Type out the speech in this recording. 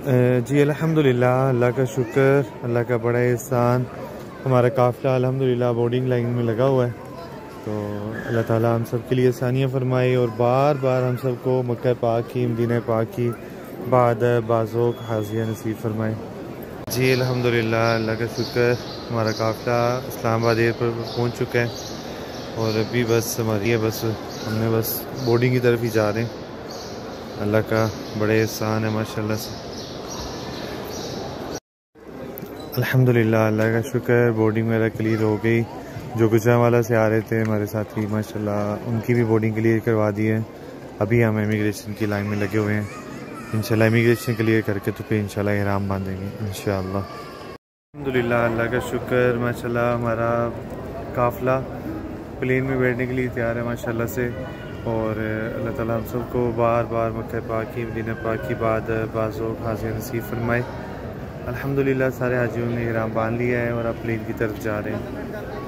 जी अल्हम्दुलिल्लाह, अल्लाह का शुक्र, अल्लाह का बड़ा एहसान। हमारा काफ़िला अल्हम्दुलिल्लाह बोर्डिंग लाइन में लगा हुआ है। तो अल्लाह ताला हम सब के लिए आसानियाँ फरमाए और बार बार हम सब को मक्का पाक की, मदीना पाक की बाद बाज़ोक हाजिया नसीब फरमाए। जी अल्हम्दुलिल्लाह, अल्लाह का शुक्र, हमारा काफ़िला इस्लामाबाद एयरपोर्ट पर पहुँच चुका है और अभी बस हमारी है, बस हमने बस बोर्डिंग की तरफ ही जा रहे हैं। अल्लाह का बड़े एहसान है माशाल्लाह से। अल्हम्दुलिल्लाह, अल्लाह का शुक्र, बोर्डिंग मेरा क्लियर हो गई। जो गुजरांवाला से आ रहे थे हमारे साथी, माशाल्लाह उनकी भी बोर्डिंग क्लियर करवा दी है। अभी हम इमिग्रेशन की लाइन में लगे हुए हैं। इंशाल्लाह इमिग्रेशन क्लियर करके तो फिर इंशाल्लाह ihram बांधेंगे इंशाल्लाह। अल्हम्दुलिल्लाह, अल्लाह का शुक्र, माशाल्लाह हमारा काफ़िला प्लेन में बैठने के लिए तैयार है माशाल्लाह से। और अल्लाह ताला हम सबको बार बार मक्का पाक की, मदीना पाक की बाद बाज़ोक हाजिया नसीब फरमाए। अल्हम्दुलिल्लाह, सारे हाजियों ने ihram बांध लिया है और अब प्लेन की तरफ जा रहे हैं।